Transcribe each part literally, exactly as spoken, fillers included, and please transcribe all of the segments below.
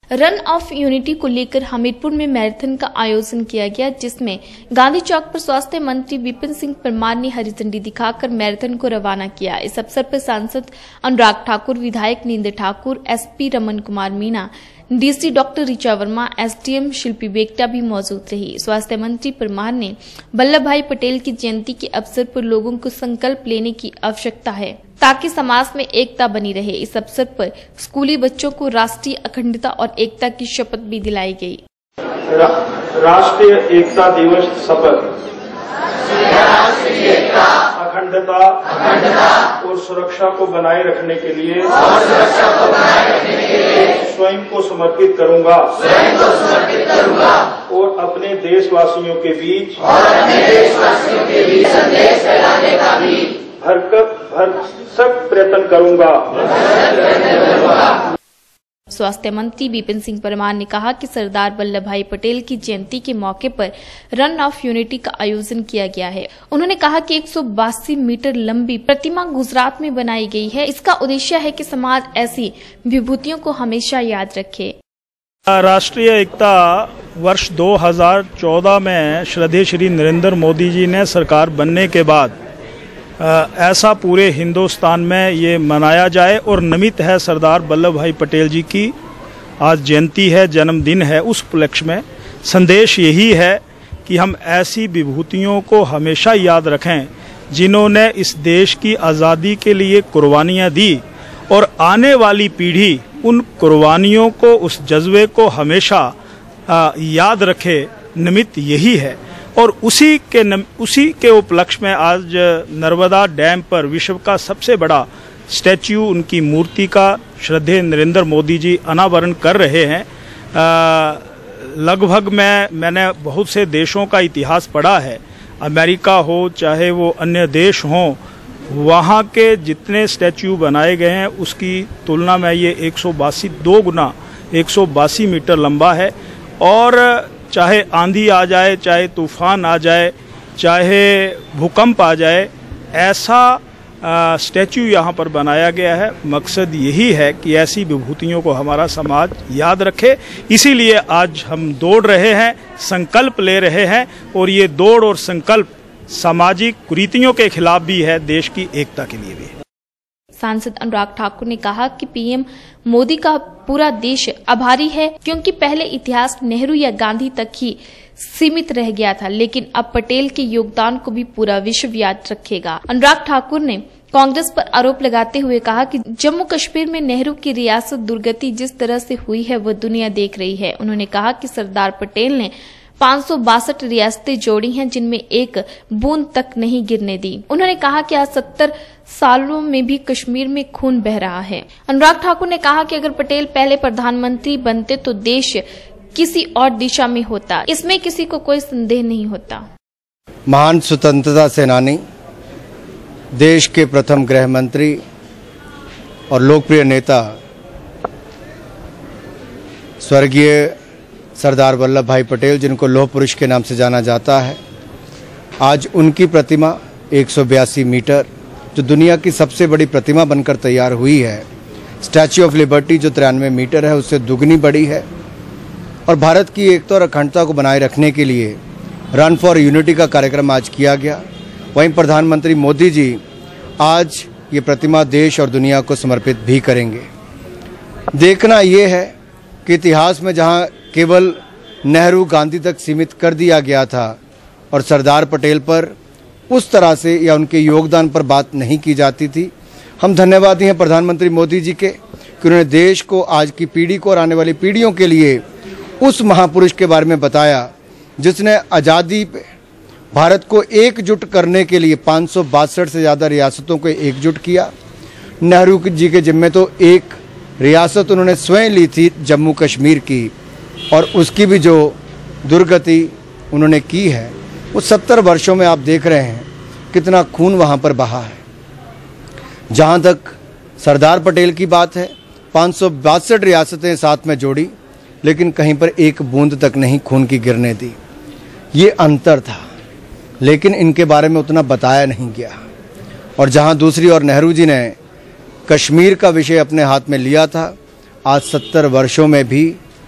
Run of unity को लेकर हमीरपुर में मैराथन का आयोजन किया गया, जिसमें गांधी चौक पर स्वास्थ्य मंत्री विपिन सिंह परमार ने हरी झंडी दिखाकर मैराथन को रवाना किया। इस अवसर पर सांसद अनुराग ठाकुर, विधायक नींद Thakur, SP Raman Kumar Meena, DC doctor Richa Verma, SDM Shilpi Begta भी मौजूद रही। स्वास्थ्य मंत्री परमार ने वल्लभ भाई पटेल की जयंती के अवसर पर लोगों को संकल्प लेने की आवश्यकता है ताकि समाज में एकता बनी रहे। इस अवसर पर स्कूली बच्चों को राष्ट्रीय अखंडता और एकता की शपथ भी दिलाई गई। रा, राष्ट्रीय एकता दिवस शपथ अखंडता और सुरक्षा को बनाए रखने के लिए स्वयं को समर्पित करूंगा और अपने देशवासियों के बीच भरसक प्रयत्न करूंगा। स्वास्थ्य मंत्री विपिन सिंह परमार ने कहा कि सरदार वल्लभ भाई पटेल की जयंती के मौके पर रन ऑफ यूनिटी का आयोजन किया गया है। उन्होंने कहा कि एक सौ बासी मीटर लंबी प्रतिमा गुजरात में बनाई गई है। इसका उद्देश्य है कि समाज ऐसी विभूतियों को हमेशा याद रखे। राष्ट्रीय एकता वर्ष दो हज़ार चौदह में श्रद्धेय श्री नरेंद्र मोदी जी ने सरकार बनने के बाद ऐसा पूरे हिंदुस्तान में ये मनाया जाए और निमित्त है सरदार वल्लभ भाई पटेल जी की आज जयंती है, जन्मदिन है। उस उपलक्ष्य में संदेश यही है कि हम ऐसी विभूतियों को हमेशा याद रखें जिन्होंने इस देश की आज़ादी के लिए कुर्बानियां दी और आने वाली पीढ़ी उन कुर्बानियों को, उस जज्बे को हमेशा आ, याद रखे। निमित्त यही है और उसी के नम, उसी के उपलक्ष्य में आज नर्मदा डैम पर विश्व का सबसे बड़ा स्टैच्यू, उनकी मूर्ति का श्रद्धेय नरेंद्र मोदी जी अनावरण कर रहे हैं। लगभग मैं मैंने बहुत से देशों का इतिहास पढ़ा है, अमेरिका हो चाहे वो अन्य देश हों, वहाँ के जितने स्टैच्यू बनाए गए हैं उसकी तुलना में ये एक सौ बासी दो गुना एक सौ बासी मीटर लंबा है। और चाहे आंधी आ जाए, चाहे तूफान आ जाए, चाहे भूकंप आ जाए, ऐसा स्टैच्यू यहाँ पर बनाया गया है। मकसद यही है कि ऐसी विभूतियों को हमारा समाज याद रखे। इसीलिए आज हम दौड़ रहे हैं, संकल्प ले रहे हैं और ये दौड़ और संकल्प सामाजिक कुरीतियों के खिलाफ भी है, देश की एकता के लिए भी। सांसद अनुराग ठाकुर ने कहा कि पीएम मोदी का पूरा देश आभारी है, क्योंकि पहले इतिहास नेहरू या गांधी तक ही सीमित रह गया था, लेकिन अब पटेल के योगदान को भी पूरा विश्व याद रखेगा। अनुराग ठाकुर ने कांग्रेस पर आरोप लगाते हुए कहा कि जम्मू कश्मीर में नेहरू की रियासत दुर्गति जिस तरह से हुई है वह दुनिया देख रही है। उन्होंने कहा कि सरदार पटेल ने पाँच सौ बासठ रियासतें जोड़ी हैं जिनमें एक बूंद तक नहीं गिरने दी। उन्होंने कहा कि आज सत्तर सालों में भी कश्मीर में खून बह रहा है। अनुराग ठाकुर ने कहा कि अगर पटेल पहले प्रधानमंत्री बनते तो देश किसी और दिशा में होता, इसमें किसी को कोई संदेह नहीं होता। महान स्वतंत्रता सेनानी, देश के प्रथम गृह मंत्री और लोकप्रिय नेता स्वर्गीय सरदार वल्लभ भाई पटेल, जिनको लौह पुरुष के नाम से जाना जाता है, आज उनकी प्रतिमा एक सौ बयासी मीटर, जो दुनिया की सबसे बड़ी प्रतिमा बनकर तैयार हुई है, स्टैच्यू ऑफ लिबर्टी जो तिरानवे मीटर है, उससे दुगनी बड़ी है। और भारत की एकता और अखंडता को बनाए रखने के लिए रन फॉर यूनिटी का कार्यक्रम आज किया गया। वहीं प्रधानमंत्री मोदी जी आज ये प्रतिमा देश और दुनिया को समर्पित भी करेंगे। देखना ये है कि इतिहास में जहां केवल नेहरू गांधी तक सीमित कर दिया गया था और सरदार पटेल पर उस तरह से या उनके योगदान पर बात नहीं की जाती थी, हम धन्यवादी हैं प्रधानमंत्री मोदी जी के कि उन्होंने देश को, आज की पीढ़ी को और आने वाली पीढ़ियों के लिए उस महापुरुष के बारे में बताया जिसने आज़ादी पे भारत को एकजुट करने के लिए पाँच सौ बासठ से ज़्यादा रियासतों को एकजुट किया। नेहरू जी के जिम्मे तो एक रियासत उन्होंने स्वयं ली थी, जम्मू कश्मीर की, और उसकी भी जो दुर्गति उन्होंने की है वो सत्तर वर्षों में आप देख रहे हैं कितना खून वहाँ पर बहा है। जहाँ तक सरदार पटेल की बात है, पाँच सौ बासठ रियासतें साथ में जोड़ी, लेकिन कहीं पर एक बूंद तक नहीं खून की गिरने दी। ये अंतर था, लेकिन इनके बारे में उतना बताया नहीं गया। और जहाँ दूसरी ओर नेहरू जी ने कश्मीर का विषय अपने हाथ में लिया था, आज सत्तर वर्षों में भी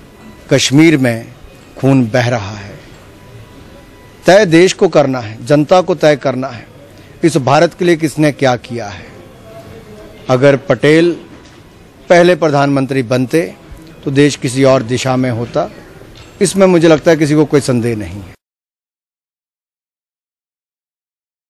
कश्मीर में खून बह रहा है। तय देश को करना है, जनता को तय करना है इस भारत के लिए किसने क्या किया है। अगर पटेल पहले प्रधानमंत्री बनते तो देश किसी और दिशा में होता, इसमें मुझे लगता है किसी को कोई संदेह नहीं है।